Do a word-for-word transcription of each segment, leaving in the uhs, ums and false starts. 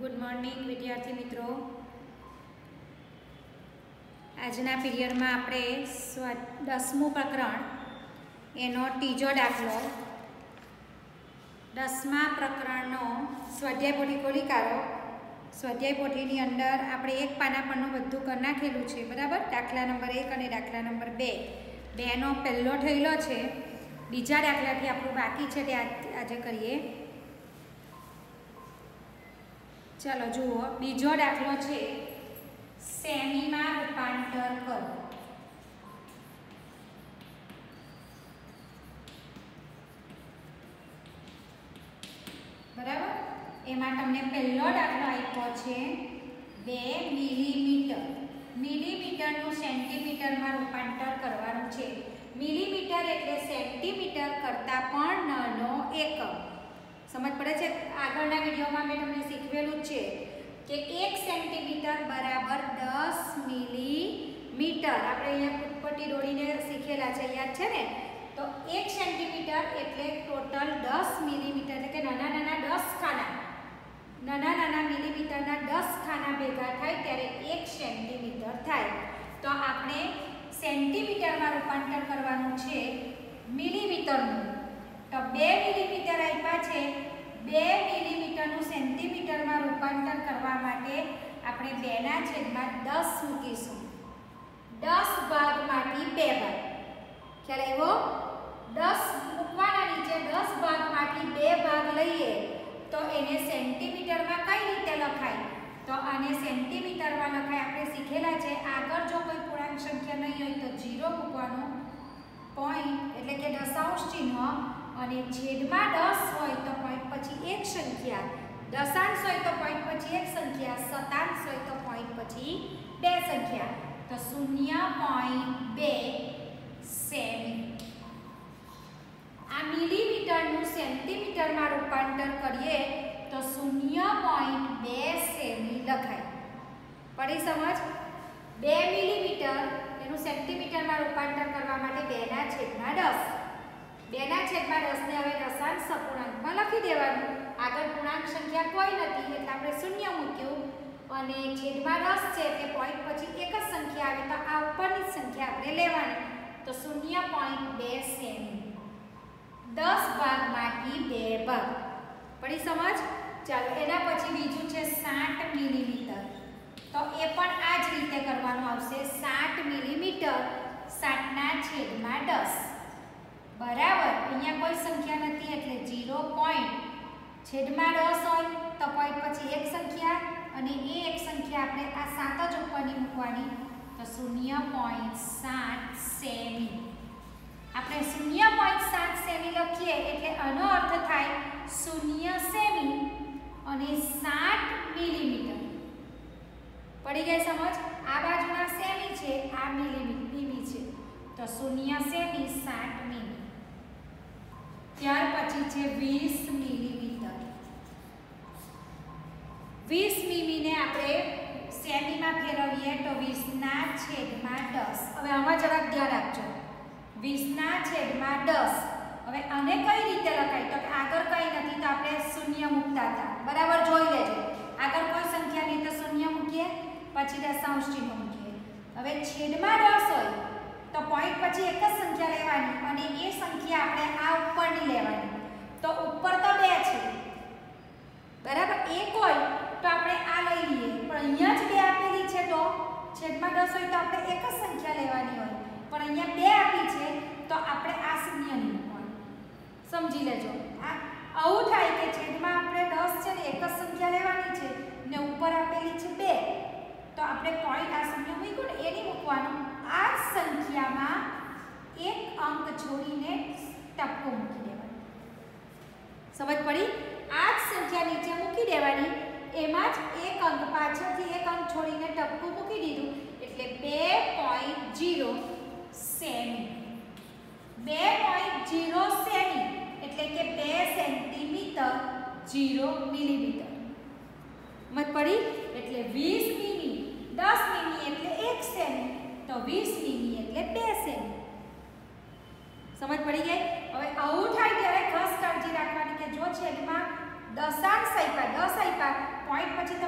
Good morning विद्यार्थी मित्रों। आजना period में आपणे दसमू प्रकरण एनो तीजो दाखलो दसमा प्रकरणनो स्वाध्याय पोथी खोली काढो। स्वाध्याय पोथीनी अंदर आपणे एक पाना परनुं बधुं कर नाखेलुं छे, बराबर। दाखला नंबर एक अने दाखला नंबर बे बेनो पहेलो थयेलो छे। बीजा दाखलाथी आपणुं बाकी छे ते आजे करीए। चलो जुओ, बीजो दाखलो छे सेमी में रूपांतर करो। बराबर, एमां तमने पहेलो दाखलो आप्यो छे बे मिलीमीटर। मिलीमीटर नु सेंटीमीटर में रूपांतर करवानुं छे। मिलीमीटर एटले सेंटीमीटर करता पण नानो एकम। समझ पड़े छे? आगळना विडियोमां मैं तमने शीखवेलुं छे कि एक सेंटीमीटर बराबर दस मिलीमीटर। आपणे अहींया फूटपट्टी दોરીને शीखेला छे, याद छे ने? तो एक सेंटीमीटर एटले टोटल दस मिलीमीटर, એટલે કે નાના નાના दस ખાના, નાના નાના મિલીમીટરના दस ખાના ભેગા થાય ત્યારે एक સેન્ટીમીટર થાય। તો આપણે સેન્ટીમીટરમાં રૂપાંતર કરવાનું છે મિલીમીટરનું। तो बे मिलीमीटर आप्या छे, बे मिलीमीटरનું सेंटीमीटरमां रूपांतर करवा माटे आपणे बे ना छेदमां दस मूकीशुं। दस भागमांथी बे भाग, ख्याल आव्यो? दस मूकवाना नीचे दस भागमांथी बे भाग लईए तो एने सेंटीमीटरमां कई रीते लखाय? तो आने सेंटीमीटरमां लखाय। आपणे शीखेला छे आगळ जो कोई पूर्णांक संख्या नहीं होय तो जीरो मूकवानुं, पॉइंट एटले के दशांश चिन्ह, અને છેદમાં દસ હોય તો પોઈન્ટ પછી એક સંખ્યા, દશાંશ હોય તો પોઈન્ટ પછી એક સંખ્યા, શતાંશ હોય તો પોઈન્ટ પછી બે સંખ્યા। તો શૂન્ય પોઈન્ટ બે સેમી। આ મિલીમીટરનું સેન્ટીમીટરમાં રૂપાંતર કરીએ તો શૂન્ય પોઈન્ટ બે સેમી લખાય। પડી સમજ? બે મિલીમીટર એનું સેન્ટીમીટરમાં રૂપાંતર કરવા માટે બે ના છેદમાં દસ, बेना छेदमां दस ने हवे दशांश अपूर्णांकमां लखी देवानुं। आगळ पूर्णांक संख्या कोई नथी એટલે આપણે શૂન્ય મૂક્યું અને છેદમાં दस છે એટલે પોઈન્ટ પછી એક જ સંખ્યા આવે તો આ ઉપરની સંખ્યા આપણે લેવાની। તો શૂન્ય પોઈન્ટ બે સેમી। दस ભાગમાંથી બે ભાગ। પડી સમજ? ચાલો એના પછી બીજું છે साठ મિલીમીટર। તો એ પણ આ જ રીતે કરવાનું આવશે। साठ મિલીમીટર साठ ના છેદમાં दस बराबर। अहींया कोई संख्या नहीं एटले जीरो पॉइंट छेदमां दस होय तो पॉइंट पछी एक संख्या अने ए एक संख्या आपणे आ सात ज उपरनी मूकवानी। तो शून्य पॉइंट सात सेमी। आपणे शून्य पॉइंट सात सेमी लखीए एटले आनो अर्थ थाय शून्य सेमी अने साठ मिलीमीटर। पड़ी गई समझ? आ बाजुना सेमी छे, आ मिलीमीटर मिली छे, तो शून्य सेमी साठ मिली। त्यार पछी छे वीस मिलीमीटर। वीस मिमी ने आपणे सेमी में फेरवीए तो वीस ना छेदमां दस। हवे आमां जरा ध्यान आपजो, वीस ना छेदमां दस। हवे आने कई रीते लखाय? तो के आगळ कई नथी तो आपणे शून्य मूकता हता, बराबर। जोई लेजो, आगळ कोई संख्या नहीं तो शून्य मूकीए, पछी दशांश चिन्ह मूकीए। हवे छेदमां दस होय तो पॉइंट पछी एक ज संख्या लेवानी अने ए संख्या आपणे आ उपरनी लेवानी। तो ऊपर तो बे छे, बराबर। एक होय तो आपणे आ लई लईए, पण अहींया ज बे आपेली छे तो छेदमां दस होय तो आपणे एक ज संख्या लेवानी होय, पण अहींया बे आपी छे तो आपणे आ शून्य नहीं मूकवानुं। समजी लेजो। आ आवुं थाय के छेदमां आपणे दस छे ने एक ज संख्या लेवानी छे ने ऊपर आपेली छे बे, तो आपणे पॉइंट आ शून्य मूक्यो ने ए नहीं मूकवानुं। आ संख्या में एक अंक छोड़ीने टपको मूकी देवानो। समझ पड़ी? आ संख्या नीचे मूकी देवानी, एमां ज एक अंक पाछळथी एक अंक छोड़ीने टपको मूकी दीधुं एटले बे पॉइंट जीरो सेमी। बे पॉइंट जीरो सेमी एटले के बे सेंटीमीटर जीरो मिलीमीटर। समझ पड़ी? एटले वीस मिमी, दस मिमी एटले एक सेमी, तो वीस मिमी एटले बे सेमी। समझ पड़ी गई? हवे आवुं थाय त्यारे खास काळजी राखवानी के जो छेदमां दशांश आप्या, दस आप्या, पॉइंट पछी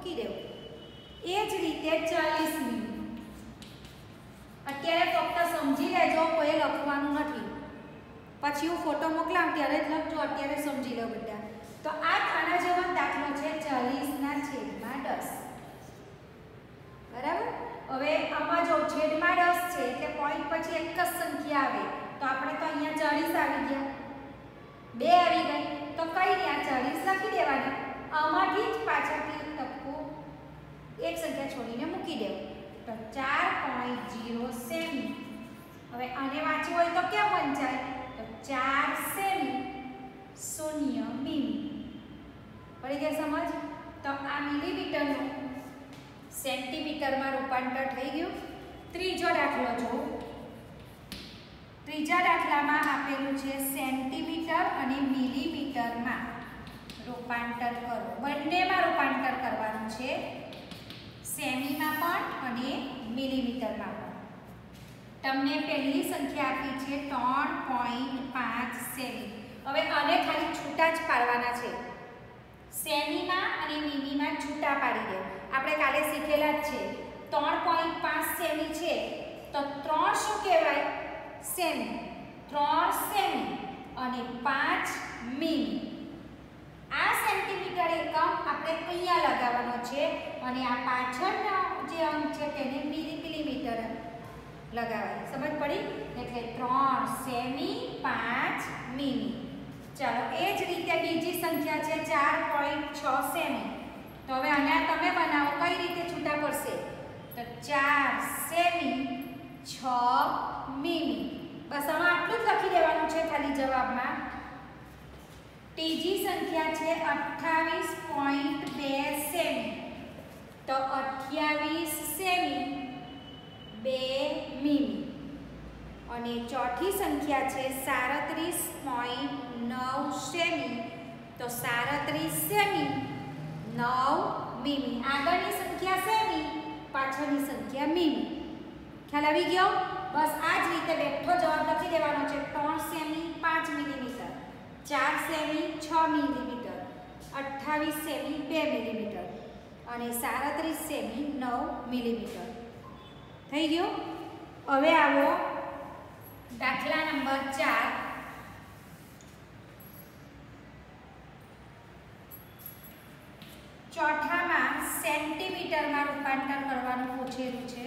મૂકી દેવું. એ જ રીતે ચાલીસ મીમી. અત્યારે ફક્ત સમજી લેજો, કોઈ લખવાનું નથી. પછી હું ફોટો મોકલાવું ત્યારે જ લખજો, અત્યારે સમજી લો બધા. તો આ આના જેવો દાખલો છે ચાલીસ ના છેદમાં દસ. બરાબર. હવે આમાં જો છેદમાં દસ છે એટલે પોઈન્ટ પછી એક જ સંખ્યા આવે, તો આપણે તો અહીંયા ચાલીસ આવી ગયા, બે આવી ગઈ, તો કઈ ત્યાં ચાલીસ લખી દેવાના. આમાંથી જ પાછળથી લખવું, એક સંખ્યા છોડીને મૂકી દેવું. તો ચાર પોઈન્ટ ઝીરો સેમી. હવે આને વાંચવું હોય તો કેમ વંચાય? તો ચાર સેમી શૂન્ય મીમી. પડી ગયા સમજ? તો આ મિલીમીટરનું સેન્ટીમીટરમાં રૂપાંતર થઈ ગયું. ત્રીજો દાખલો જો. ત્રીજા દાખલામાં આપેલું છે સેન્ટીમીટર અને મિલીમીટરમાં રૂપાંતર કરો. બંનેમાં રૂપાંતર કરવાનું છે, સેમીમાં પણ અને મિલીમીટરમાં પણ. તમને પહેલી સંખ્યા આપી છે ત્રણ પોઈન્ટ પાંચ સેમી. હવે આને ખાલી છૂટા જ પાડવાના છે, સેમીમાં અને મીમીમાં છૂટા પાડી દે. આપણે કાલે શીખેલા જ છે, ત્રણ પોઈન્ટ પાંચ સેમી છે તો ત્રણ શું કહેવાય? સેમી. ત્રણ સેમી અને પાંચ મીમી. આ સેન્ટીમીટર એકમ આપણે અહીંયા લગાવવાનો છે અને આ પાછળનો જે અંક છે તેને મિલીમીટર લગાવવાનો. સમજ પડી? એટલે ત્રણ સેમી પાંચ મીમી. ચાલો, એ જ રીતે બીજી સંખ્યા છે ચાર પોઈન્ટ છ સેમી. તો હવે આના તમે બનાવો, કઈ રીતે છૂટા પડશે? તો ચાર સેમી છ મીમી. બસ આમાં આટલું જ લખી દેવાનું છે ખાલી જવાબમાં. ત્રીજી સંખ્યા છે અઠ્ઠાવીસ પોઈન્ટ બે સેમી. તો અઠ્યાવીસ સેમી બે મીમી. અને ચોથી સંખ્યા છે સાડત્રીસ પોઈન્ટ નવ સેમી. તો સાડત્રીસ સેમી નવ મીમી. આગળની સંખ્યા સેમી, પાછળની સંખ્યા મીમી. ખ્યાલ આવી ગયો? બસ આ જ રીતે બેઠો જવાબ લખી દેવાનો છે. ત્રણ સેમી પાંચ મિલીમીટર, ચાર સેમી છ મિલીમીટર, અઠ્ઠાવીસ સેમી બે મિલીમીટર અને સાડત્રીસ સેમી નવ મિલીમીટર. થઈ ગયું? હવે આવો દાખલા નંબર ચાર. ચોથામાં સેન્ટીમીટરમાં રૂપાંતર કરવાનું પૂછેલું છે.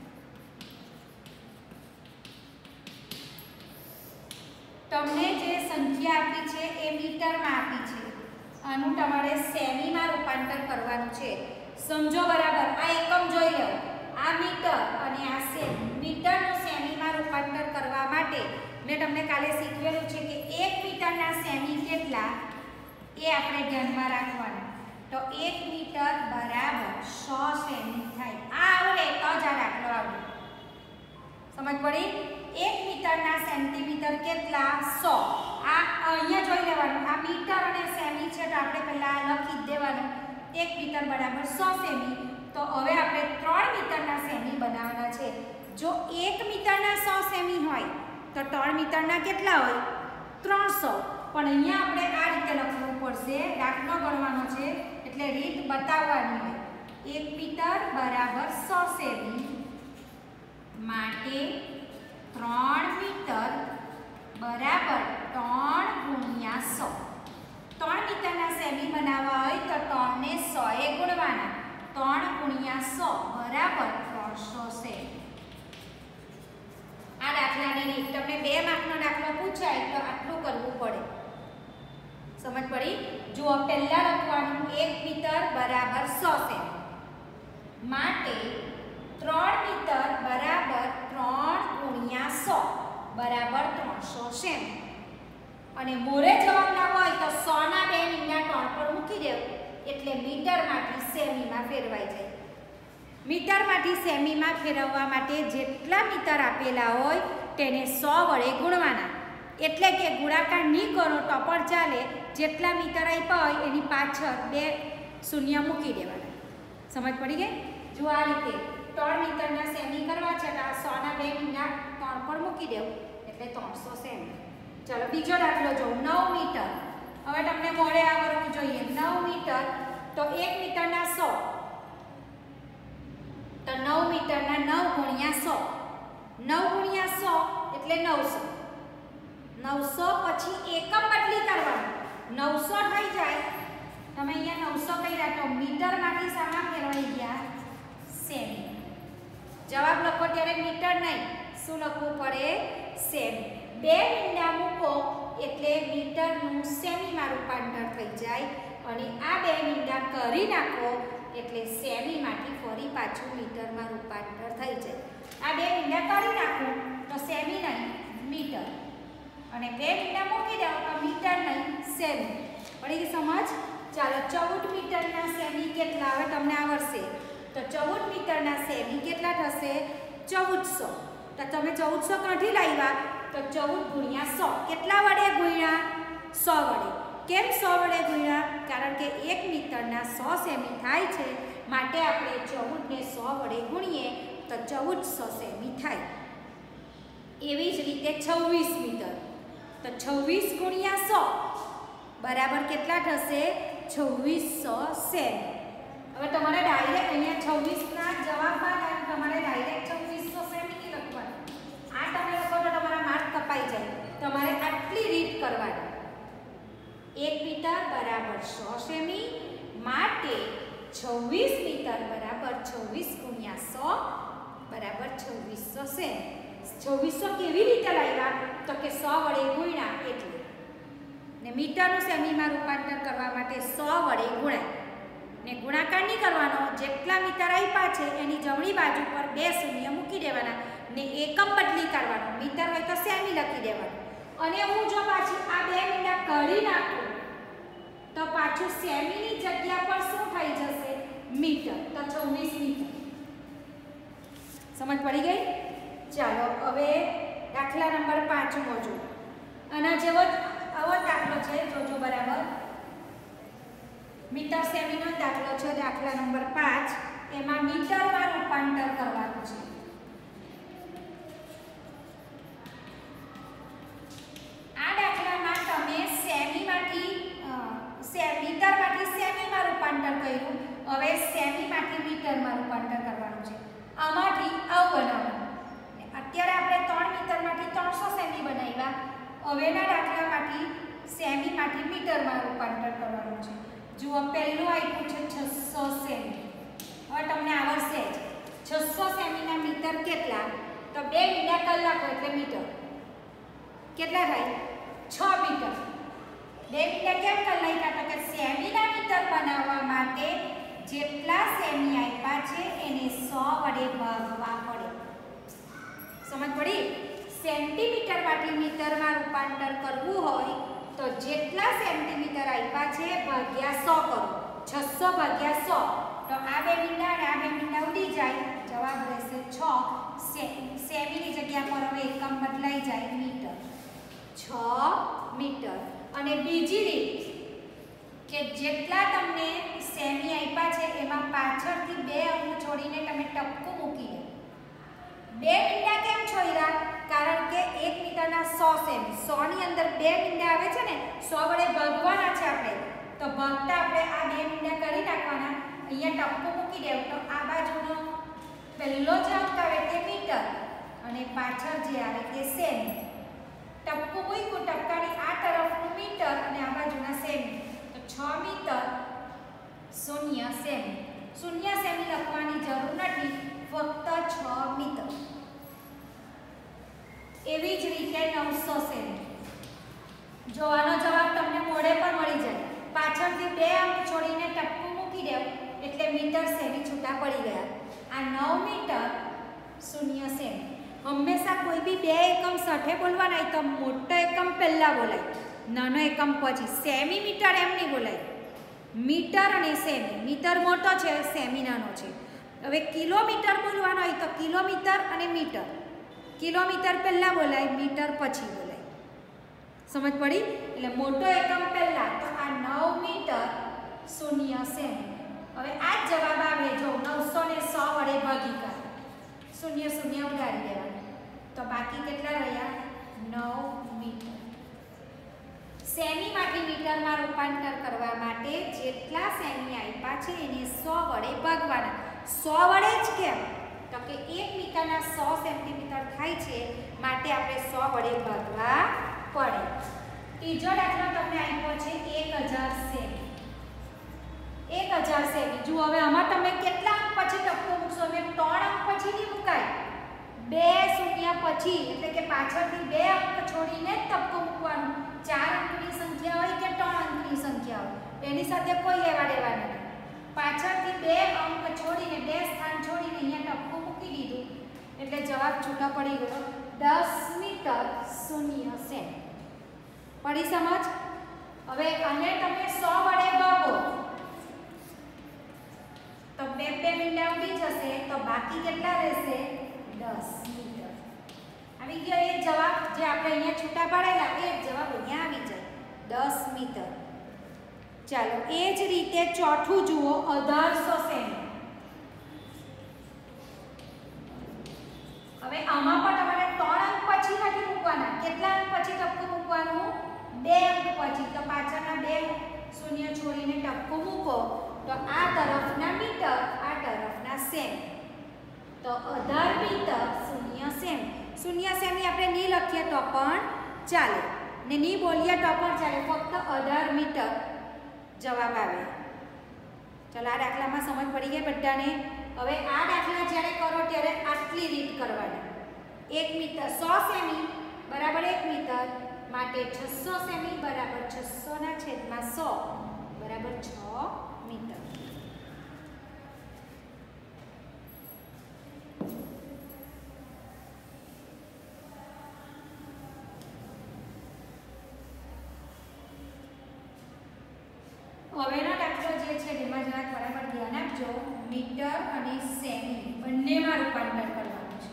તમને જે સંખ્યા આપી છે એ મીટરમાં આપી છે, આનું તમારે સેમીમાં રૂપાંતર કરવાનું છે. સમજો બરાબર? આ એકમ જોઈ લો, આ મીટર અને આ સેમી. મીટરનું સેમીમાં રૂપાંતર કરવા માટે મેં તમને કાલે શીખવેલું છે કે એક મીટરના સેમી કેટલા એ આપણે ધ્યાનમાં રાખવાના. તો એક મીટર બરાબર સો સેમી થાય. આ આવડે તો જ આ દાખલો આવડે. સમજ પડી? એક મીટરના સેન્ટીમીટર કેટલા? સો. આ અહીંયા જોઈ લેવાનું, આ મીટર અને સેમી છે તો આપણે પહેલા લખી જ દેવાનું. એક મીટર બરાબર સો સેમી. તો હવે આપણે ત્રણ મીટરના સેમી બનાવવાના છે. જો એક મીટરના સો સેમી હોય તો ત્રણ મીટરના કેટલા હોય? ત્રણસો. પણ અહીંયા આપણે આ રીતે લખવું પડશે, દાખલો ગણવાનો છે એટલે રીત બતાવવાની હોય. એક મીટર બરાબર સો સેમી માટે ત્રણ મીટર બરાબર ત્રણ ગુણ્યા સો. ત્રણ મીટરના સેમી બનાવવા હોય તો ત્રણ ને સો એ ગુણવાના. ત્રણ ગુણ્યા સો બરાબર ત્રણસો સેમી. આ દાખલાની રીત. તમને બે માર્કનો દાખલો પૂછાય તો આટલું કરવું પડે. સમજ પડી? જુઓ, પહેલા લખવાનું એક મીટર બરાબર સો સેમી માટે ત્રણ મીટર બરાબર ત્રણ ગુણ્યા સો બરાબર ત્રણસો સેમી. અને મોરે જવાબ લાવવો હોય તો સો ના બે મીંડા ત્રણ પર મૂકી દેવું એટલે મીટરમાંથી સેમીમાં ફેરવાઈ જાય. મીટરમાંથી સેમીમાં ફેરવવા માટે જેટલા મીટર આપેલા હોય તેને સો વડે ગુણવાના. એટલે કે ગુણાકાર નહીં કરો તો પણ ચાલે. જેટલા મીટર આપ્યા હોય એની પાછળ બે શૂન્ય મૂકી દેવાના. સમજ પડી ગઈ? જો આ રીતે ત્રણ મીટરના સેમી કરવા છે તો સો ના બે મીંડા ત્રણ પર મૂકી દેવું એટલે ત્રણસો સેમી. ચલો બીજો દાખલો જો. નવ મીટર. હવે તમને મોડે આવડવું જોઈએ. નવ મીટર તો એક મીટરના સો તો નવ મીટરના નવ ગુણ્યા સો, નવ ગુણ્યા સો એટલે નવસો, નવસો પછી એકમ બદલી કરવાનું, નવસો થઈ જાય. તમે અહીંયા નવસો કર્યા તો મીટરમાંથી શામાં ફેરવાઈ ગયા? સેમી. જવાબ લખો ત્યારે મીટર નહીં, શું લખવું પડે? સેમી. બે મીંડા મૂકો એટલે મીટરનું સેમીમાં રૂપાંતર થઈ જાય અને આ બે મીંડા કરી નાખો એટલે સેમીમાંથી ફરી પાછું મીટરમાં રૂપાંતર થઈ જાય. આ બે મીંડા કરી નાખો તો સેમી નહીં મીટર, અને બે મીંડા મૂકી દો તો મીટર નહીં સેમી. પડી ગઈ સમજ? ચાલો, ચૌદ મીટરના સેમી કેટલા હવે તમને આવડશે. તો ચૌદ મીટરના સેમી કેટલા થશે? ચૌદસો. તો તમે ચૌદસો ક્યાંથી લાવ્યા? તો ચૌદ ગુણ્યા સો. કેટલા વડે ગુણ્યા? સો વડે. કેમ સો વડે ગુણ્યા? કારણ કે એક મીટરના સો સેમી થાય છે, માટે આપણે ચૌદ ને સો વડે ગુણીએ તો ચૌદસો સેમી થાય. એવી જ રીતે છવ્વીસ મીટર. તો છવ્વીસ ગુણ્યા સો બરાબર કેટલા થશે? છવ્વીસો સેમી. હવે તમારે ડાયરેક્ટ અહીંયા છવ્વીસના જવાબમાં તમારે ડાયરેક્ટ છવ્વીસો સેમી નહીં લખવાનું. આ તમે લખો તો તમારા માર્ક કપાઈ જાય. તમારે આટલી રીત કરવાની. એક મીટર બરાબર સો સેમી, માટે છવ્વીસ મીટર બરાબર છવ્વીસ ગુણ્યા સો બરાબર છવ્વીસો સેમી. છવ્વીસો કેવી રીતે લાવ્યા? તો કે સો વડે ગુણ્યા એટલે, ને મીટરનું સેમીમાં રૂપાંતર કરવા માટે સો વડે ગુણાય, ને ગુણાકાર નહીં કરવાનો. જેટલા મીટર આપ્યા છે એની જમણી બાજુ પર બે શૂન્ય મૂકી દેવાના ને એકમ બદલી કરવાનો. મીટર હોય તો સેમી લખી દેવાનું. અને હું જો પાછી આ બે મીંડા કરી નાખું તો પાછું સેમીની જગ્યા પર શું થઈ જશે? મીટર. તો છવ્વીસ મીટર. સમજ પડી ગઈ? ચાલો, હવે દાખલા નંબર પાંચમો જો. આના જેવો આવો દાખલો છે, જોજો બરાબર. મીટર સેમીનો દાખલો છે, દાખલા નંબર પાંચ. એમાં મીટરમાં રૂપાંતર કરવાનું છે. આ દાખલામાં તમે સેમીમાંથી મીટરમાંથી સેમીમાં રૂપાંતર કર્યું. હવે સેમીમાંથી મીટરમાં રૂપાંતર કરવાનું છે. આમાંથી આવું બનાવવાનું. અત્યારે આપણે ત્રણ મીટરમાંથી ત્રણસો સેમી બનાવ્યા. હવેના દાખલામાંથી સેમીમાંથી મીટરમાં રૂપાંતર કરવાનું છે. જુઓ, પહેલું આપ્યું છે છસો સેમી. હવે તમને આવડશે જ. છસો સેમીના મીટર કેટલા? તો બે મીંડા કલાકો એટલે મીટર. કેટલા થાય? છ મીટર. બે મીંડા કેમ કરી નાખ્યા? તો કે સેમીના મીટર બનાવવા માટે જેટલા સેમી આપ્યા છે એને સો વડે ભાગવા પડે. સમજ પડી? સેન્ટીમીટરમાંથી મીટરમાં રૂપાંતર કરવું હોય તો જેટલા સેન્ટીમીટર આપ્યા છે ભાગ્યા સો કરો. છસો ભાગ્યા સો. તો આ બે મીંડા અને આ બે મીંડા ઉડી જાય. જવાબ રહેશે છ. સેમીની જગ્યા પર હવે એકમ બદલાઈ જાય મીટર. છ મીટર. અને બીજી રીત કે જેટલા તમને સેમી આપ્યા છે એમાં પાછળથી બે અંક છોડીને તમે ટપકું મૂકી દો. બે મીંડા કેમ છોડ્યા? કારણ કે એક મીટરના સો સેમી. સો ની અંદર બે મીંડા આવે છે ને, સો વડે ભાગવાના છે આપણે. તો ભાગતા આપણે આ બે મીંડા કરી નાખવાના. અહીંયા ટપકું મૂકી દેવું તો આ બાજુનો પહેલો જે અંક આવે તે મીટર અને પાછળ જે આવે તે સેમી. ટપકું મૂક્યું, ટપકાની આ તરફનું મીટર અને આ બાજુના સેમી. તો છ મીટર શૂન્ય સેમી. શૂન્ય સેમી લખવાની જરૂર નથી, ફક્ત છ મીટર. એવી જ રીતે નવસો સેમી. જો આનો જવાબ તમને મોડે પર મળી જાય. પાછળથી બે અંક છોડીને ટપકું મૂકી દેવું એટલે મીટર સેમી છૂટા પડી ગયા. આ નવ મીટર શૂન્ય સેમી. હંમેશા કોઈ બી બે એકમ સાથે બોલવાના તો મોટો એકમ પહેલા બોલાય, નાનો એકમ પછી. સેમી મીટર એમ નહીં બોલાય. મીટર અને સેમી. મીટર મોટો છે, સેમી નાનો છે. હવે કિલોમીટર બોલવાનો હોય તો કિલોમીટર અને મીટર. કિલોમીટર પહેલા બોલાય, મીટર પછી બોલાય. સમજ પડી? એટલે મોટો એકમ પહેલા. તો આ નવ મીટર શૂન્ય સેમી. હવે આ જ જવાબ આવે. જો નવસો ને સો વડે ભાગી કર, શૂન્ય શૂન્ય ઉડાડી દેવાના. તો બાકી કેટલા રહ્યા? નવ મીટર. સેમીમાંથી મીટરમાં રૂપાંતર કરવા માટે જેટલા સેમી આપ્યા છે એને સો વડે ભાગવાના. સો વડે જ કેમ? તો કે એક મીટરના સો સેન્ટીમીટર થાય છે, માટે આપણે સો વડે ભાગવા પડે. ત્રીજો દાખલો તમને આપ્યો છે એક હજાર સેમી. એક હજાર સેમી. જુઓ હવે આમાં તમે કેટલા અંક પછી ટપકો મૂકશો? મેં ત્રણ અંક પછી નહીં મુકાય, બે શૂન્ય પછી, એટલે કે પાછળથી બે અંક છોડીને જ ટપકો મૂકવાનું. ચાર અંકની સંખ્યા હોય કે ત્રણ અંકની સંખ્યા હોય એની સાથે કોઈ લેવા દેવા નથી. પાછળથી બે અંક છોડીને, બે સ્થાન છોડીને અહીંયા ટપકો મૂકી દીધું એટલે જવાબ છૂટો પડી ગયો. દસ મીટર શૂન્ય સેમી. પડી સમજ? હવે આને તમે સો વડે ભાગો તો બે બે મીંડા ઉડી જશે, તો બાકી કેટલા રહેશે? દસ મીટર. આવી ગયો એ જવાબ જે આપણે અહીંયા છૂટા પાડેલા, એ જવાબ અહીંયા આવી જાય, દસ મીટર. ચાલો એ જ રીતે ચોથું જુઓ, અઢારસો સેમી. હવે આમાં પણ તમારે ત્રણ અંક પછી નથી મૂકવાના. કેટલા અંક પછી ટપકું મૂકવાનું? બે અંક પછી. તો પાછળના બે શૂન્ય છોડીને ટપકું મૂકો તો આ તરફના મીટર, આ તરફના સેમ. તો અઢાર મીટર શૂન્ય સેમ. શૂન્ય સેમી આપણે નહીં લખીએ તો પણ ચાલે, ને નહીં બોલીએ તો પણ ચાલે, ફક્ત અઢાર મીટર જવાબ આવે. ચાલો આ દાખલામાં સમજ પડી ગઈ બધાને? હવે આ દાખલા જ્યારે કરો ત્યારે આટલી રીત કરવાની. એક મીટર સો સેમી બરાબર એક મીટર, માટે છસો સેમી બરાબર છસો ના છેદમાં સો બરાબર છ મીટર. હવેનો દાખલો જે છે એમાં જરાક બરાબર ધ્યાન આપજો. મીટર અને સેમી બંનેમાં રૂપાંતર કરવાનું છે.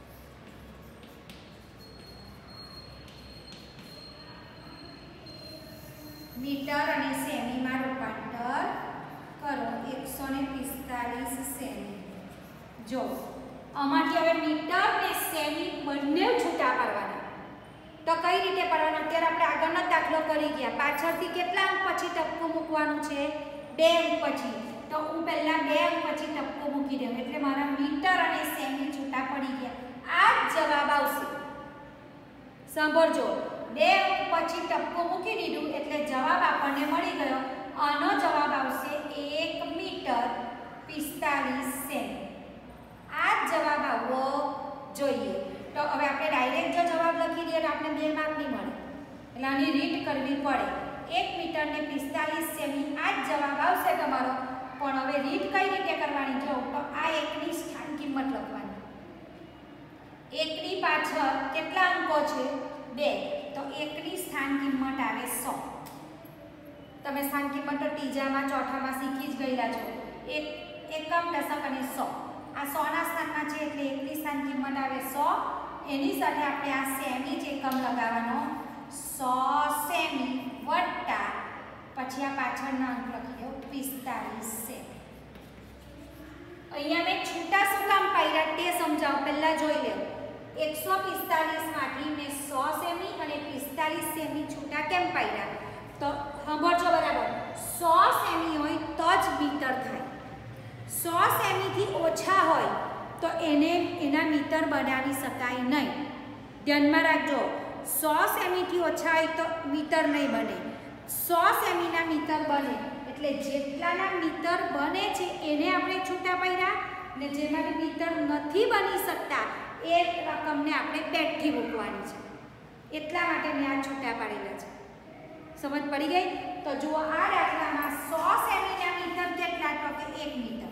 મીટર અને સેમીમાં રૂપાંતર કરો. એકસો ને પિસ્તાલીસ સેમી. જો આમાંથી હવે મીટર ને સેમી બંને છૂટા પાડવાના. તો કઈ રીતે પાડવાના? અત્યારે આપણે આગળનો દાખલો કરી ગયા. પાછળથી કેટલા અંક પછી ટપકું મૂકવાનું છે? બે અંક પછી. તો હું પહેલા બે અંક પછી ટપકું મૂકી દઉં એટલે મારા મીટર અને સેમી છૂટા પડી ગયા. આ જ જવાબ આવશે. સાંભળજો, બે અંક પછી ટપકું મૂકી દીધું એટલે જવાબ આપણને મળી ગયો. આનો જવાબ આવશે એક મીટર પિસ્તાલીસ સેમી. આ જ જવાબ આવવો જોઈએ. તો હવે આપણે ડાયરેક્ટ જો જવાબ લખી દઈએ તો આપણે બે માર્ક નહીં મળે, એટલે આની રીત કરવી પડે. એક મીટર ને પિસ્તાલીસ સેમી આ જ જવાબ આવશે તમારો. પણ હવે રીત કઈ રીતે કરવાની? જો તો આ એકની સ્થાન કિંમત લખવાની. એકની પાછળ કેટલા અંકો છે? બે. તો એકની સ્થાન કિંમત આવે સો. તમે સ્થાન કિંમત તો ત્રીજામાં ચોથામાં શીખી જ ગયેલા છો. એક એકમ, દશક અને સો. આ સો ના સ્થાનમાં છે એટલે એકની સ્થાન કિંમત આવે સો. એની સાથે આપણે આ સેમી જ એકમ લગાવવાનો. સો સેમી વત્તા પછી આ પાછળના અંક લખી દો પિસ્તાલીસ સેમી. અહીંયા મેં છૂટા શું કામ પાડ્યા તે સમજાવો. પહેલા જોઈ લો, એકસો પિસ્તાલીસ માંથી મેં સો સેમી અને પિસ્તાલીસ સેમી છૂટા કેમ પાડ્યા? તો સાંભળજો બરાબર, સો સેમી હોય તો જ મીટર થાય. સો સેમીથી ઓછા હોય તો એને એના મીટર બનાવી શકાય નહીં. ધ્યાનમાં રાખજો, સો સેમીથી ઓછા હોય તો મીટર નહીં બને. સો સેમીના મીટર બને એટલે જેટલાના મીટર બને છે એને આપણે છૂટા પાડ્યા, ને જેમાંથી મીટર નથી બની શકતા એ રકમને આપણે પેટથી મૂકવાની છે. એટલા માટે મેં આ છૂટા પાડેલા છે. સમજ પડી ગઈ? તો જુઓ આ દાખલામાં સો સેમીના મીટર કેટલા? તો કે એક મીટર.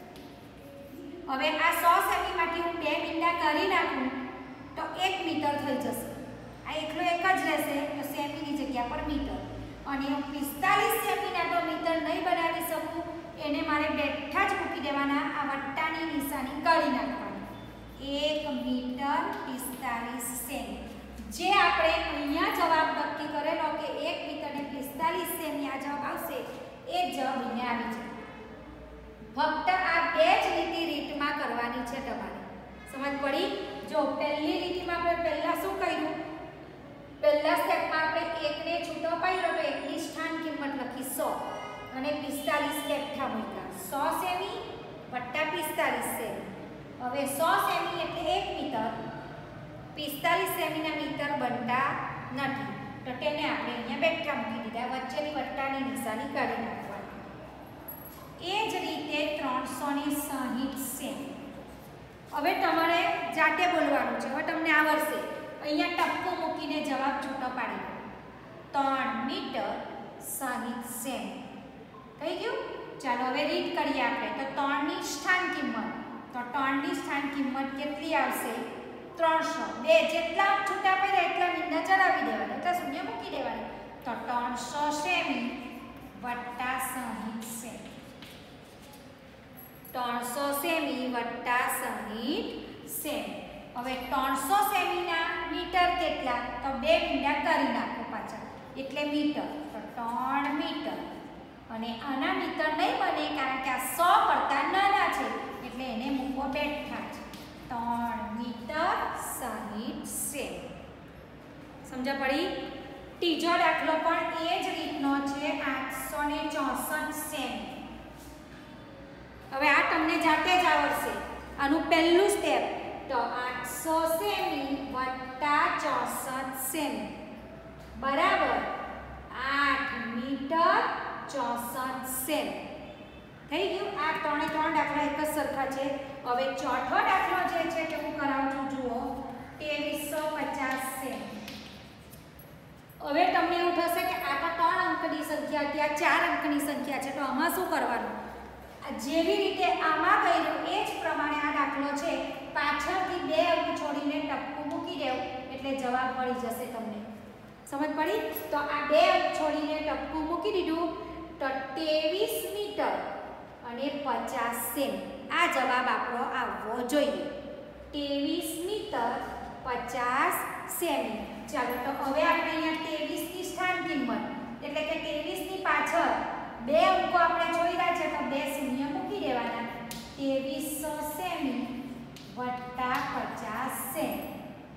હવે આ સો સેમીમાંથી હું બે મીંડા કરી નાખું તો એક મીટર થઈ જશે. આ એકલો એક જ રહેશે તો સેમીની જગ્યા પર મીટર. અને પિસ્તાલીસ સેમીના તો મીટર નહીં બનાવી શકું, એને મારે બેઠા જ મૂકી દેવાના. આ વટ્ટાની નિશાની કરી નાખવાની. એક મીટર પિસ્તાલીસ સેમી. જે આપણે અહીંયા જવાબ નક્કી કરેલો કે એક મીટર ને પિસ્તાલીસ સેમી આ જવાબ આવશે, એ જવાબ અહીંયા આવી જાય. ફક્ત આ બે જ લીટી રીતમાં કરવાની છે તમારે. સમજ પડી? જો પહેલી લીટીમાં આપણે પહેલા શું કર્યું? પહેલા સ્ટેપમાં આપણે એકને છૂટો પાડ્યો તો એકની સ્થાન કિંમત લખી સો અને પિસ્તાલીસ બેઠા મૂક્યા. સો સેમી વત્તા પિસ્તાલીસ પિસ્તાલીસ સેમી. હવે સો સેમી એટલે એક મીટર, પિસ્તાલીસ સેમીના મીટર બનતા નથી, તો તેને આપણે અહીંયા બેઠા મૂકી દીધા, વચ્ચેની વટ્ટાની નિશાની કાઢી નાખવાની. એ જ રીતે ત્રણસો સાહીઠ સેમી. હવે તમારે જાતે બોલવાનું છે, હવે તમને આવડશે. અહીંયા ટપકું મૂકીને જવાબ છૂટો પાડી દો. ત્રણ મીટર સાહીઠ સેમી થઈ ગયું. ચાલો હવે રીડ કરીએ આપણે. તો ત્રણની સ્થાન કિંમત, તો ત્રણની સ્થાન કિંમત કેટલી આવશે? ત્રણસો. બે જેટલા છૂટા પડ્યા એટલા મીંડા ચડાવી દેવાના, એટલા શૂન્ય મૂકી દેવાના. તો ત્રણસો સેમી વત્તા સાહીઠ સેમી. ત્રણસો સેમી વત્તા સાહીઠ સેમી. હવે ત્રણસો સેમીના મીટર કેટલા? તો બે મીંડા કરી નાખો પાછા, એટલે મીટર. તો ત્રણ મીટર. અને આના મીટર નહીં બને કારણ કે આ સો કરતાં નાના છે, એટલે એને મૂકવો બેઠા છે. ત્રણ મીટર સાહીઠ સેમી. સમજ પડી? ત્રીજો દાખલો પણ એ જ રીતનો છે, આઠસો ને ચોસઠ સેમી. હવે આ તમને જાતે જ આવડશે. આનું પહેલું સ્ટેપ, તો આઠસો સેમી વત્તા ચોસઠ સેમી બરાબર આઠ મીટર ચોસઠ સેમી. થઈ ગયું. આ ત્રણે ત્રણ દાખલા એક જ સરખા છે. હવે ચોથો દાખલો જે છે તે હું કરાવું છું, જુઓ. ત્રેવીસો પચાસ સેમી. હવે તમને એવું થશે કે આ તો ત્રણ અંકની સંખ્યા, ત્યાં ચાર અંકની સંખ્યા છે, તો આમાં શું કરવાનું? જેવી રીતે આમાં કર્યું એ જ પ્રમાણે આ દાખલો છે, પાછળથી બે અંક છોડીને ટપકું મૂકી દેવું એટલે જવાબ મળી જશે તમને. સમજ પડી? તો આ બે અંક છોડીને ટપકું મૂકી દીધું, તો ત્રેવીસ મીટર અને પચાસ સેમી આ જવાબ આપણો આવવો જોઈએ. ત્રેવીસ મીટર પચાસ સેમી. ચાલો, તો હવે આપણે અહીંયા ત્રેવીસ ની સ્થાન કિંમત, એટલે કે ત્રેવીસ ની પાછળ બે અંકો આપણે જોઈયા છે, તો બે શૂન્ય મૂકી દેવાના. ત્રેવીસો સેમી વત્તા પચાસ સેમી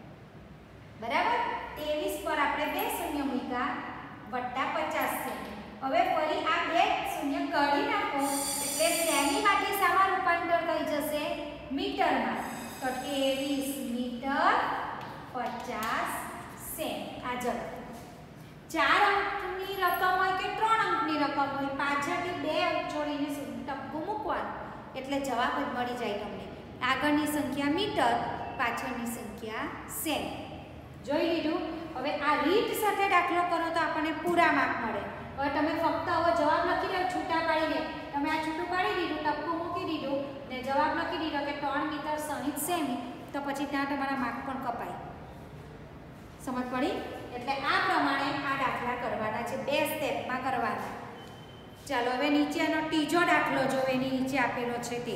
બરાબર. ત્રેવીસ પર આપણે બે શૂન્ય મૂક્યા વત્તા પચાસ સેમી. હવે ફરી આ બે શૂન્ય કાઢી નાખો એટલે સેમીમાંથી શામાં રૂપાંતર થઈ જશે? મીટરમાં. તો ત્રેવીસ મીટર પચાસ સેમી આ જવાબ. ચાર અંકની રકમ હોય કે ત્રણ અંકની રકમ હોય, પાછળથી બે અંક છોડીને ટપકું મૂકવાનું એટલે જવાબ જ મળી જાય તમને. આગળની સંખ્યા મીટર, પાછળની સંખ્યા સેમી. જોઈ લીધું? હવે આ રીત સાથે દાખલો કરો તો આપણને પૂરા માર્ક મળે. હવે તમે ફક્ત હવે જવાબ લખી દો છૂટા પાડીને. તમે આ છૂટું પાડી દીધું, ટપકું મૂકી દીધું ને જવાબ લખી દીધો કે ત્રણ મીટર સાહીઠ સેમી, તો પછી ત્યાં તમારા માર્ક પણ કપાય. સમજ પડી? એટલે આ પ્રમાણે આ દાખલા કરવાના છે, બે સ્ટેપમાં કરવાના. ચાલો હવે નીચેનો ત્રીજો દાખલો જો એની નીચે આપેલો છે તે.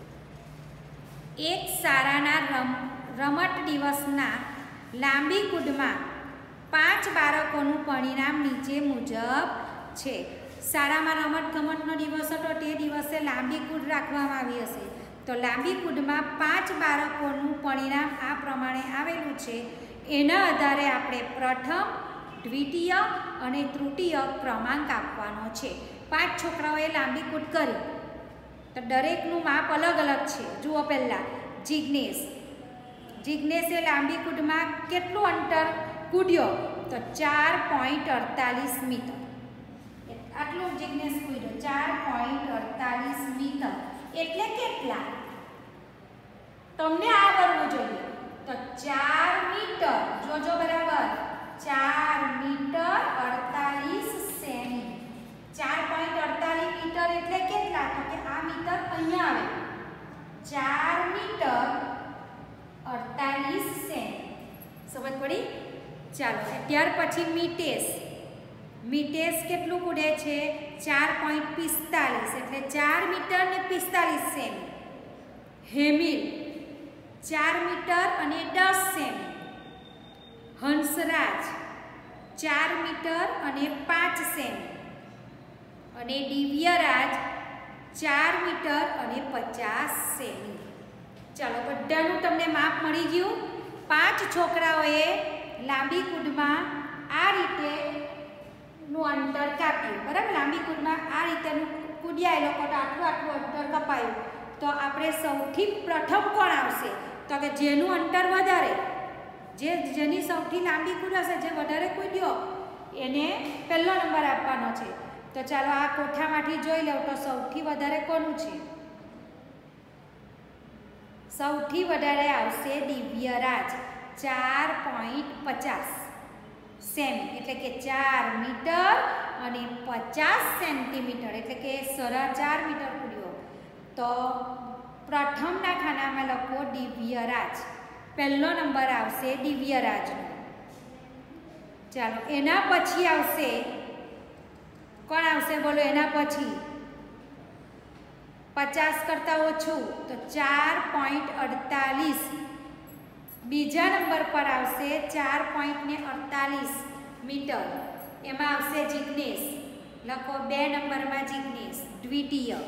એક શાળાના રમ રમત દિવસના લાંબી કૂદમાં પાંચ બાળકોનું પરિણામ નીચે મુજબ છે. શાળામાં રમત ગમતનો દિવસ હતો, તે દિવસે લાંબી કૂદ રાખવામાં આવી હશે. તો લાંબી કૂદમાં પાંચ બાળકોનું પરિણામ આ પ્રમાણે આવેલું છે. એના આધારે આપણે પ્રથમ, દ્વિતીય અને તૃતીય ક્રમાંક આપવાનો છે. પાંચ છોકરાઓએ લાંબી કૂદ કરી, તો દરેકનું માપ અલગ અલગ છે. જુઓ પહેલાં જિજ્ઞેશ. જિજ્ઞેશે લાંબી કૂદમાં કેટલું અંતર કૂદ્યો? તો ચાર પોઈન્ટ અડતાલીસ મીટર. આટલું જિજ્ઞેશ કૂદ્યો, ચાર પોઈન્ટ અડતાલીસ મીટર. એટલે કેટલા? તમને આવડવું જોઈએ. તો ચાર મીટર, જોજો બરાબર, ચાર મીટર અડતાલીસ સેમી. ચાર પોઈન્ટ અડતાલીસ મીટર એટલે કેટલા? તો કે આ મીટર અહીંયા આવે, ચાર મીટર અડતાલીસ સેમી. સમજ પડી? ચાલો, ત્યાર પછી મીટેશ. મીટેશ કેટલું કૂદે છે? ચાર પોઈન્ટ પિસ્તાલીસ, એટલે ચાર મીટર ને પિસ્તાલીસ સેમી. હેમિલ ચાર મીટર અને દસ સેમી. હંસરાજ ચાર મીટર અને પાંચ સેમી. અને દિવ્યરાજ ચાર મીટર અને પચાસ સેમી. ચાલો, બધાનું તમને માપ મળી ગયું. પાંચ છોકરાઓએ લાંબી કૂદમાં આ રીતે નું અંતર કાપ્યું, બરાબર. લાંબી કૂદમાં આ રીતેનું કૂદ્યા એ લોકો, તો આટલું આટલું અંતર કપાયું. તો આપણે સૌથી પ્રથમ કોણ આવશે તો કે જેનું અંતર વધારે, જે જેની સૌથી લાંબી કૂદ હશે, જે વધારે કૂદ્યો એને પહેલો નંબર આપવાનો છે. તો ચાલો આ કોઠામાંથી જોઈ લો તો સૌથી વધારે કોનું છે? સૌથી વધારે આવશે દિવ્યરાજ, ચાર પોઈન્ટ પચાસ સેમી એટલે કે ચાર મીટર અને પચાસ સેન્ટીમીટર એટલે કે સાડા ચાર મીટર કૂદ્યો. તો પ્રથમના ખાનામાં લખો દિવ્યરાજ, પહેલો નંબર આવશે દિવ્યરાજનો. ચાલો એના પછી આવશે કોણ આવશે બોલો? એના પછી પચાસ કરતાં ઓછું તો ચાર પોઈન્ટ અડતાલીસ. બીજા નંબર પર આવશે ચાર પોઈન્ટ ને અડતાલીસ મીટર, એમાં આવશે જિગ્નેશ. લખો બે નંબરમાં જિગ્નેશ દ્વિતીય.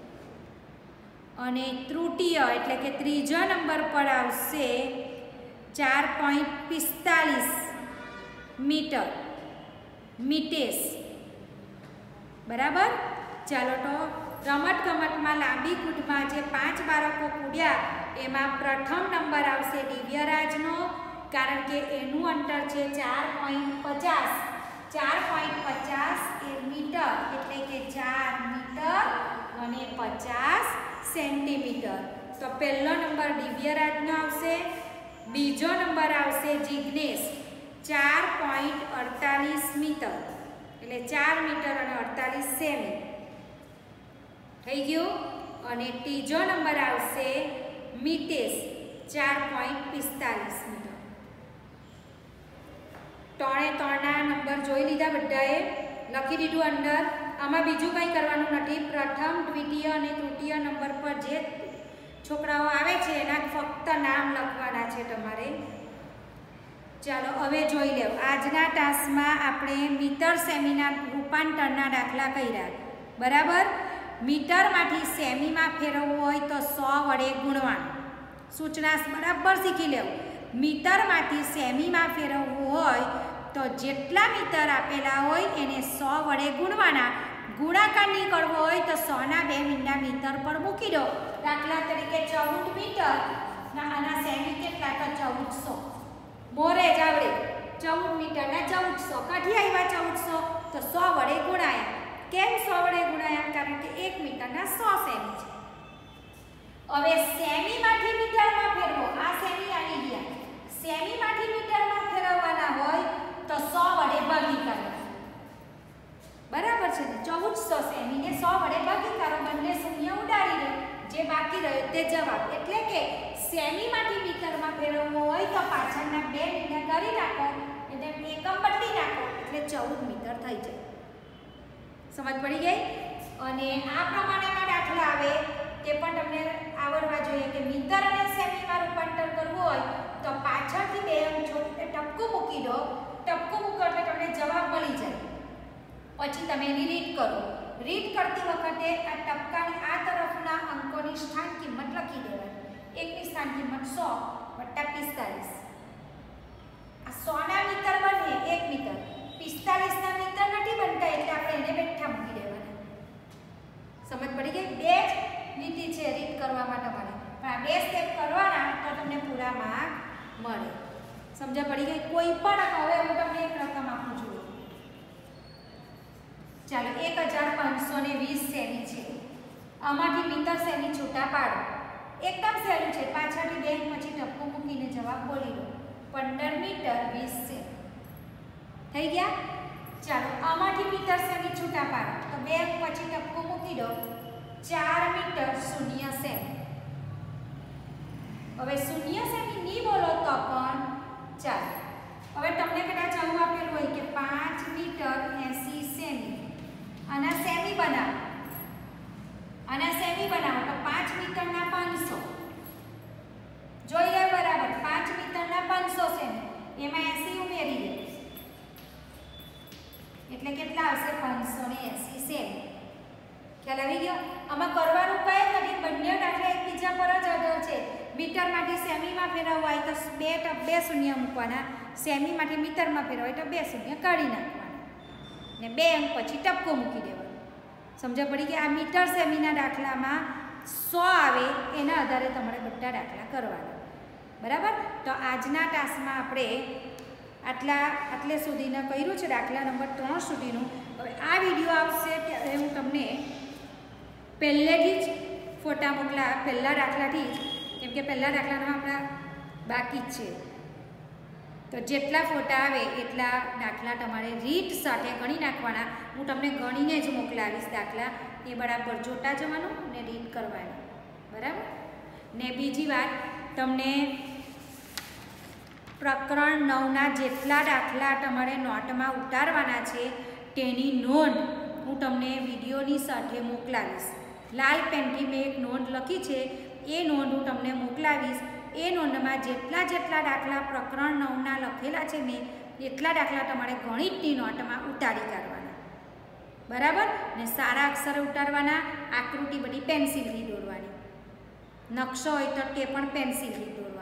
અને તૃતીય એટલે કે ત્રીજા નંબર પર આવશે ચાર પોઈન્ટ પિસ્તાલીસ મીટર મિતેશ. બરાબર. ચાલો તો રમત ગમતમાં લાંબી કૂદમાં જે પાંચ બાળકો કૂદ્યા એમાં પ્રથમ નંબર આવશે દિવ્યરાજનો, કારણ કે એનું અંતર છે ચાર પોઈન્ટ પચાસ. ચાર પોઈન્ટ પચાસ એ મીટર એટલે કે ચાર મીટર અને પચાસ સેન્ટીમીટર. તો પહેલો નંબર દિવ્યરાજનો આવશે. બીજો નંબર આવશે જિગ્નેશ, ચાર પોઈન્ટ અડતાલીસ મીટર એટલે ચાર મીટર અને અડતાલીસ સેમી થઈ ગયું. અને ત્રીજો નંબર આવશે મિતેશ, ચાર પોઈન્ટ પિસ્તાલીસ મીટર. ત્રણે ત્રણના નંબર જોઈ લીધા, બધાએ લખી દીધું અંદર. આમાં બીજું કંઈ કરવાનું નથી. પ્રથમ, દ્વિતીય અને તૃતીય નંબર પર જે છોકરાઓ આવે છે એના ફક્ત નામ લખવાના છે તમારે. ચાલો હવે જોઈ લો. આજના ટાસ્કમાં આપણે મીટર સેમીના રૂપાંતરના દાખલા કર્યા. બરાબર. મીટરમાંથી સેમીમાં ફેરવવું હોય તો સો વડે ગુણવાનું. સૂચના બરાબર શીખી લેવું. મીટરમાંથી સેમીમાં ફેરવવું હોય તો જેટલા મીટર આપેલા હોય એને સો વડે ગુણવાના. ગુણાકાર નહીં કરવો હોય તો સોના બે મીંડા મીટર પર મૂકી દો. દાખલા તરીકે ચૌદ મીટર આના સેમી કેટલા? તો ચૌદસો. મોરે જ આવડે. ચૌદ મીટરના ચૌદસો. કાઢી આવ્યા ચૌદસો તો સો વડે ગુણાયા. કેમ સો વડે ગુણાયા? કારણ કે એક મીટરના સો સેમી છે. હવે સેમીમાંથી મીટરમાં ફેરવો. આ સેમી આવી ગયા. સેમીમાંથી મીટરમાં ફેરવવાના હોય તો સો વડે ભાગી કરો. બરાબર છે ને? ચૌદસો સેમીને સો વડે ભાગી કરો. બંને શૂન્ય ઉડાડી દો. જે બાકી રહ્યો તે જવાબ. એટલે કે સેમીમાંથી મીટરમાં ફેરવવું હોય તો પાછળના બે મીટર કરી નાખો, એટલે એકમ બદલી નાખો એટલે ચૌદ મીટર થઈ જાય. સમજ પડી ગઈ? અને આ પ્રમાણેના દાખલા આવે તે પણ તમને આવડવા જોઈએ કે મીટર અને સેમીમાં રૂપાંતર કરવું હોય તો પાછળથી બે ટપકું મૂકી દો. ટપકું મૂકો એટલે તમને જવાબ મળી જાય. પછી તમે એની રીત કરો. રીત કરતી વખતે આ ટપકાની આ તરફના અંકોની સ્થાન કિંમત લખી દેવાની. એકની સ્થાન કિંમત સો વત્તા પિસ્તાલીસ. આ સો ના મીટર બને એક મીટર. પિસ્તાલીસ ના મીટર નથી બનતા એટલે આપણે એને બેઠા મૂકી દેવાના. સમજ પડી ગઈ? બે જ લીટી છે રીત કરવામાં તમારે, પણ આ બે સ્ટેપ કરવાના તો તમને પૂરા માર્ક મળે. સમજ પડી ગઈ? કોઈ પણ હવે હું તમને એક રકમ આપું છું. ચાલો એક હજાર પાંચસો ને વીસ સેમી છે. આમાંથી મીટર સેમી છૂટા પાડો. એકદમ સહેલું છે. પાછળથી બે પછી ટપકું મૂકીને જવાબ બોલી દો. પંદર મીટર વીસ સેમી થઈ ગયા. ચાલો આમાંથી મીટર સેમી છૂટા પાડો તો બે પછી ટપકું મૂકી દો. ચાર મીટર શૂન્ય સેમી. હવે શૂન્ય સેમી નહીં બોલો તો પણ ચાલો. હવે તમને કદાચ આવું આપેલું હોય કે પાંચ મીટર એંસી સેમી. આના સેમી બનાવો. આના સેમી બનાવો તો પાંચ મીટરના પાંચસો. જોઈ લે બરાબર. પાંચ મીટરના પાંચસો સેમી. એમાં એંસી ઉમેરી દે એટલે કેટલા આવશે? પાંચસો ને એંસી સેમી. ખ્યાલ આવી ગયો? આમાં કરવાનું કંઈ નથી. બંને દાખલા એકબીજા પર જ આધાર છે. મીટરમાંથી સેમીમાં ફેરવવા હોય તો બે બે શૂન્ય મૂકવાના. સેમીમાંથી મીટરમાં ફેરવવા હોય તો બે શૂન્ય કાઢી નાખવાના ને બે અંક પછી ટપકો મૂકી દેવાનો. સમજ પડી કે આ મીટર સેમીના દાખલામાં સો આવે એના આધારે તમારે બધા દાખલા કરવાના, બરાબર. તો આજના ટાસ્કમાં આપણે આટલા આટલે સુધીના કર્યું છે, દાખલા નંબર ત્રણ સુધીનું. હવે આ વિડીયો આવશે ત્યારે હું તમને પહેલેથી જ ફોટા મોકલા, પહેલાં દાખલાથી જ, કેમ કે પહેલાં દાખલાના આપણા બાકી જ છે. તો જેટલા ફોટા આવે એટલા દાખલા તમારે રીત સાથે ગણી નાખવાના. હું તમને ગણીને જ મોકલાવીશ દાખલા, એ બરાબર જોતા જવાનું ને રીત કરવાની, બરાબર. ને બીજી વાત, તમને પ્રકરણ નવના જેટલા દાખલા તમારે નોટમાં ઉતારવાના છે તેની નોંધ હું તમને વિડીયોની સાથે મોકલાવીશ. લાલ પેનથી મેં એક નોંધ લખી છે, એ નોંધ હું તમને મોકલાવીશ. એ નોંધમાં જેટલા જેટલા દાખલા પ્રકરણ નવના લખેલા છે ને એટલા દાખલા તમારે ગણિતની નોટમાં ઉતારી કાઢવાના, બરાબર. ને સારા અક્ષરે ઉતારવાના, આકૃતિ બધી પેન્સિલથી દોરવાની, નકશો હોય તો તે પણ પેન્સિલથી દોરવાનો.